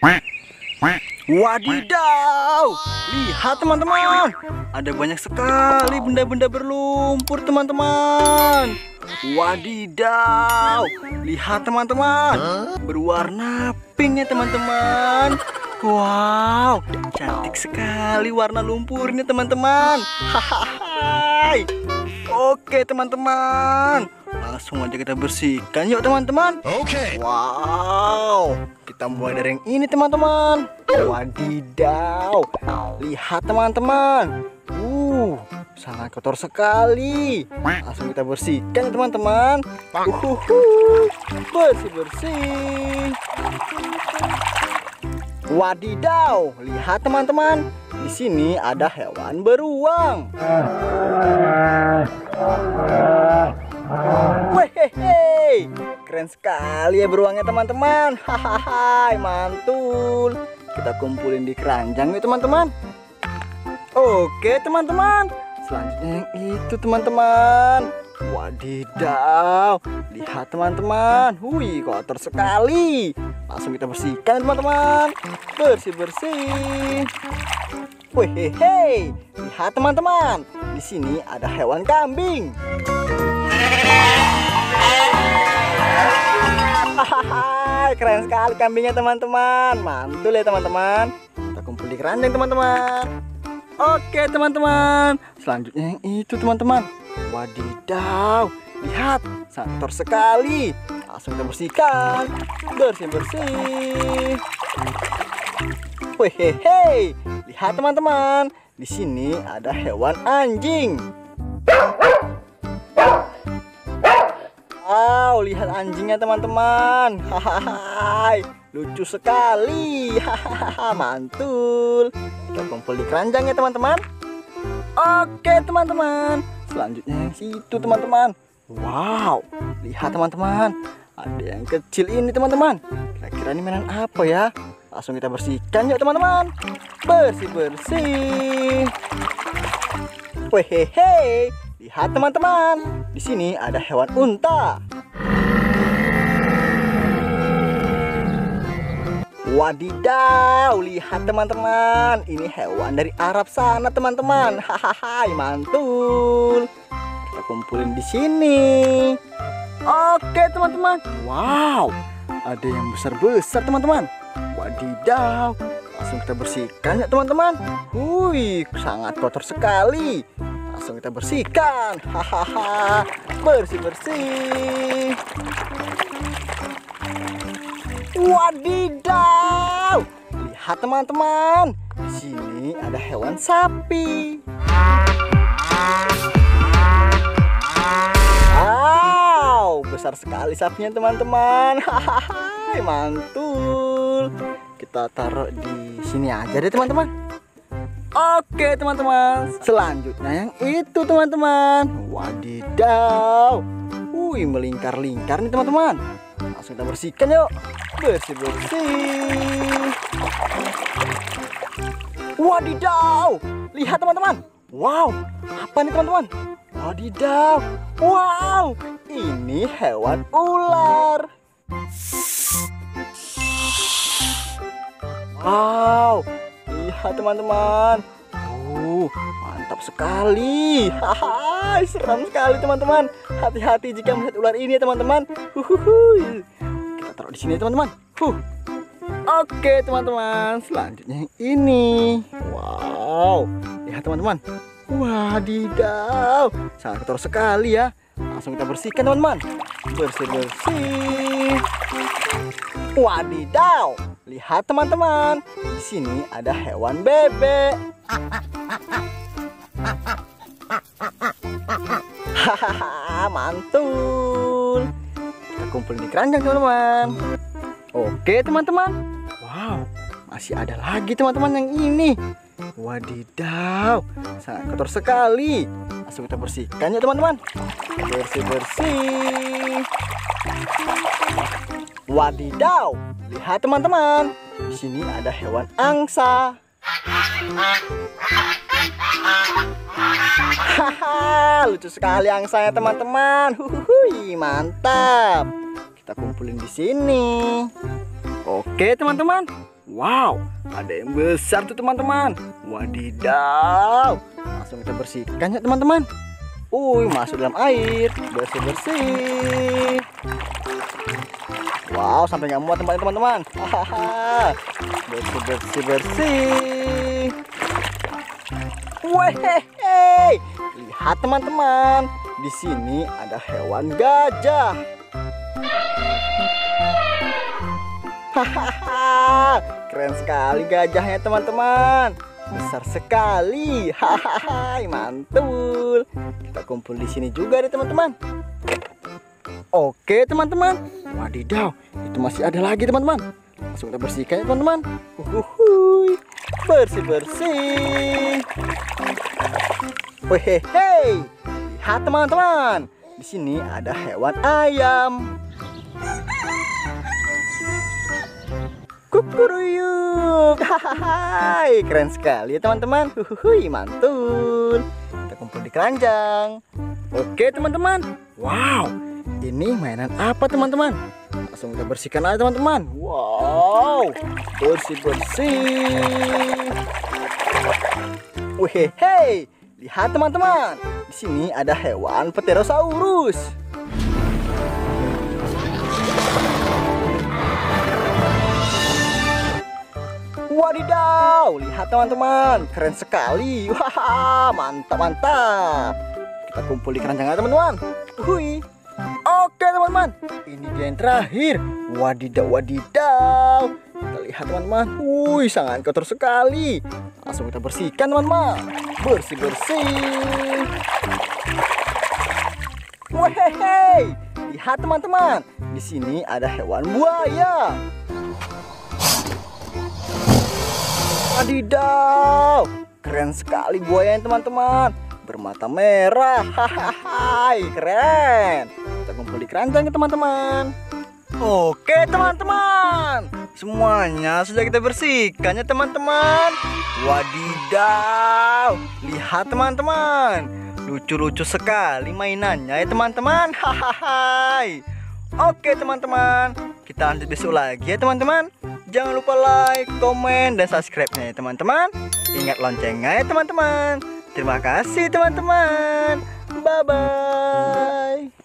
Wadidaw, lihat teman-teman, ada banyak sekali benda-benda berlumpur teman-teman. Wadidaw, lihat teman-teman, berwarna pink ya teman-teman. Wow, cantik sekali warna lumpurnya teman-teman. Hahaha. Oke teman-teman, langsung aja kita bersihkan yuk teman-teman. Oke. Wow, kita mulai dari yang ini teman-teman. Wadidaw, lihat teman-teman. Sangat kotor sekali. Langsung kita bersihkan ya teman-teman. Bersih-bersih. Wadidaw, lihat teman-teman. Di sini ada hewan beruang. Wehehe, keren sekali ya beruangnya teman-teman. Hahaha, mantul. Kita kumpulin di keranjang nih teman-teman. Oke teman-teman, selanjutnya yang itu teman-teman. Wadidaw, lihat teman-teman. Kotor sekali. Langsung kita bersihkan teman-teman. Bersih-bersih. Wehehe, lihat teman-teman. Di sini ada hewan kambing. Hahaha, keren sekali kambingnya teman-teman. Mantul ya teman-teman. Kita kumpul di keranjang teman-teman. Oke teman-teman, selanjutnya yang itu teman-teman. Wadidaw, lihat, sangat kotor sekali. Langsung kita bersihkan. Bersih-bersih. Wehehe, lihat teman-teman. Di sini ada hewan anjing. Wow, lihat anjingnya teman-teman. Hahaha, lucu sekali. Hahaha, mantul. Kita kumpul di keranjang ya teman-teman. Oke teman-teman, selanjutnya yang situ teman-teman. Wow, lihat teman-teman, ada yang kecil ini teman-teman. Kira-kira ini mainan apa ya? Langsung kita bersihkan yuk teman-teman. Bersih-bersih. Wehehe, lihat teman-teman. Di sini ada hewan unta. Wadidaw, lihat teman-teman. Ini hewan dari Arab sana teman-teman. Hahaha, mantul. Kita kumpulin di sini. Oke teman-teman. Wow, ada yang besar-besar teman-teman. Wadidaw, langsung kita bersihkan ya teman-teman. Sangat kotor sekali. Langsung kita bersihkan. Hahaha, bersih-bersih. Wadidaw, lihat teman-teman. Di sini ada hewan sapi. Wow, besar sekali sapinya teman-teman. Hahaha, mantul. Kita taruh di sini aja deh teman-teman. Oke teman-teman, selanjutnya yang itu teman-teman. Wadidaw, melingkar-lingkar nih teman-teman. Langsung kita bersihkan yuk. Bersih-bersih. Wadidaw, lihat teman-teman. Wow, apa nih teman-teman? Wadidaw, wow, ini hewan ular. Wow, lihat teman-teman. Mantap sekali. Hahaha, seram sekali teman-teman. Hati-hati jika melihat ular ini ya teman-teman. Kita taruh di sini teman-teman. Oke teman-teman, selanjutnya yang ini. Wow, lihat teman-teman. Wadidaw, sangat kotor sekali ya. Langsung kita bersihkan teman-teman. Bersih-bersih. Wadidaw, lihat teman-teman. Di sini ada hewan bebek. Hahaha, mantul. Kita kumpul di keranjang teman-teman. Oke teman-teman. Wow, masih ada lagi teman-teman yang ini. Wadidaw, sangat kotor sekali. Langsung kita bersihkan ya teman-teman. Bersih-bersih. Wadidaw, lihat teman-teman. Di sini ada hewan angsa. Hahaha, lucu sekali angsanya teman-teman. Mantap. Kita kumpulin di sini. Oke teman-teman. Wow, ada yang besar tuh teman-teman. Wadidaw. Langsung kita bersihkan ya teman-teman. Masuk dalam air, bersih-bersih. Wow, sampai nggak muat tempatnya teman-teman. Bersih. Wehehe, lihat teman-teman. Di sini ada hewan gajah. Keren sekali gajahnya teman-teman. Besar sekali. Mantul. Kita kumpul di sini juga deh teman-teman. Oke teman-teman. Wadidaw, itu masih ada lagi teman-teman. Langsung kita bersihkan ya teman-teman. Bersih-bersih. Wehehe, lihat teman-teman. Di sini ada hewan ayam. Kukuruyuk. Keren sekali ya teman-teman. Mantul. Kita kumpul di keranjang. Oke teman-teman. Wow, ini mainan apa teman-teman? Langsung kita bersihkan aja teman-teman. Wow, bersih-bersih. Wehehe, lihat teman-teman. Di sini ada hewan Pterosaurus. Wadidaw, lihat teman-teman, keren sekali. Wah, mantap. Kita kumpul di keranjang teman-teman. Oke teman-teman, ini dia yang terakhir. Wadidaw. Kita lihat teman-teman. Sangat kotor sekali. Langsung kita bersihkan teman-teman. Bersih-bersih. Wehehe, lihat teman-teman. Di sini ada hewan buaya. Wadidaw, keren sekali buaya teman-teman. Bermata merah. Keren. Kita kumpul di keranjang ya teman-teman. Oke teman-teman, semuanya sudah kita bersihkan ya teman-teman. Wadidaw, lihat teman-teman, lucu-lucu sekali mainannya ya teman-teman. Oke teman-teman, kita lanjut besok lagi ya teman-teman. Jangan lupa like, komen, dan subscribe-nya ya teman-teman. Ingat loncengnya ya teman-teman. Terima kasih teman-teman. Bye-bye.